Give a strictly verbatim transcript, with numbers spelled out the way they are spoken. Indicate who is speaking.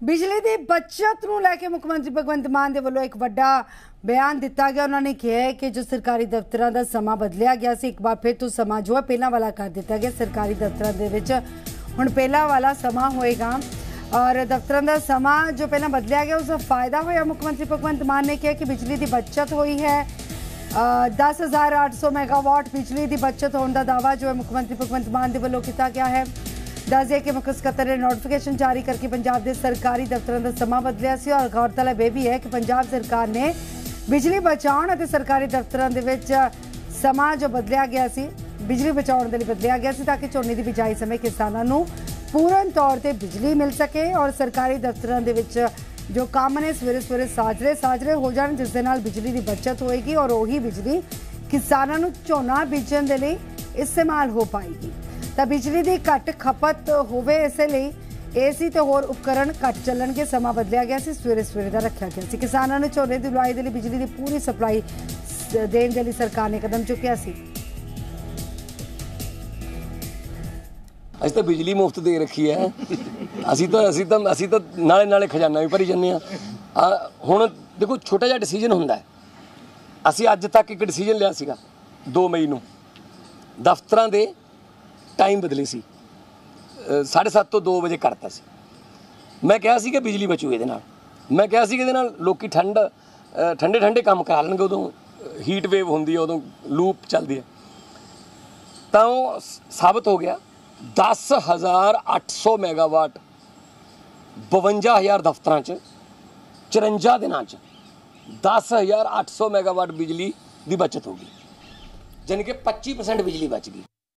Speaker 1: बिजली की बचत ਨੂੰ ਲੈ ਕੇ ਮੁੱਖ ਮੰਤਰੀ ਭਗਵੰਤ ਮਾਨ ਦੇ ਵੱਲੋਂ ਇੱਕ ਵੱਡਾ ਬਿਆਨ ਦਿੱਤਾ ਗਿਆ। ਉਹਨਾਂ ਨੇ ਕਿਹਾ ਹੈ ਕਿ ਜੋ ਸਰਕਾਰੀ ਦਫ਼ਤਰਾਂ ਦਾ ਸਮਾਂ ਬਦਲਿਆ ਗਿਆ ਸੀ, ਇੱਕ ਵਾਰ ਫਿਰ ਤੋਂ ਸਮਾਂ ਜੋ ਹੈ ਪਹਿਲਾਂ ਵਾਲਾ ਕਰ ਦਿੱਤਾ ਗਿਆ। ਸਰਕਾਰੀ ਦਫ਼ਤਰਾਂ ਦੇ ਵਿੱਚ ਹੁਣ ਪਹਿਲਾਂ ਵਾਲਾ ਸਮਾਂ ਹੋਏਗਾ और दफ्तर का समा जो पहला बदलिया गया उसका फायदा होया। मुख्यमंत्री भगवंत मान ने कहा कि बिजली की बचत हुई है। दस हज़ार आठ सौ मैगावाट बिजली की बचत होने का दावा जो है मुख्यमंत्री भगवंत मान के वलों किया गया है। दस दिए कि मुख सकत्तर ने नोटिफिकेशन जारी करके पंजाब के सरकारी दफ्तर का समा बदलिया सी। और गौरतलब यह भी है कि पंजाब सरकार ने बिजली बचाने और सरकारी दफ्तर के समा जो बदलिया गया सी बिजली बचाने के लिए बदलिया गया सी ताकि झोने की बिजाई समय किसानों को पूर्ण तौर पर बिजली मिल सके। और सरकारी दफ्तरों के जो काम ने सवेरे सवेरे साजरे साजरे हो जाए जिस दे नाल बिजली की बचत होएगी और वही बिजली किसानों को झोना बीजन के लिए इस्तेमाल हो पाएगी। तो बिजली की घट खपत होवे इसलिए एसी तो होर उपकरण घट चलन के समा बदलिया गया सी, सवेरे सवेरे का रखा गया सी। किसानों ने झोने की बुआई के लिए बिजली की पूरी सप्लाई देने के लिए सरकार ने कदम चुकया सी।
Speaker 2: असीं तो बिजली मुफ्त दे रखी है। असीं तो असीं तो असीं तो नाले नाले खजाना भी भरी जाने आ। हुण देखो छोटा जिहा डिसीजन हुंदा है। असीं अज तक एक डिसीजन लिया सीगा दो मई नूं दफ्तरां दे टाइम बदले सी, साढ़े सत्त तो दो बजे करता सी। मैं कहा सी कि बिजली बचू इहदे नाल। मैं कहा सी कि इहदे नाल लोकी ठंड ठंडे ठंडे काम करा लैणगे। उदों हीट वेव हुंदी है, उदों लूप चलदी है। तां ओह साबित हो गया। दस हज़ार अठ सौ मैगावाट बवंजा हज़ार दफ्तर च चुरंजा दिन दस हज़ार अठ सौ मैगावाट बिजली की बचत होगी, यानी कि पच्ची परसेंट बिजली बच गई।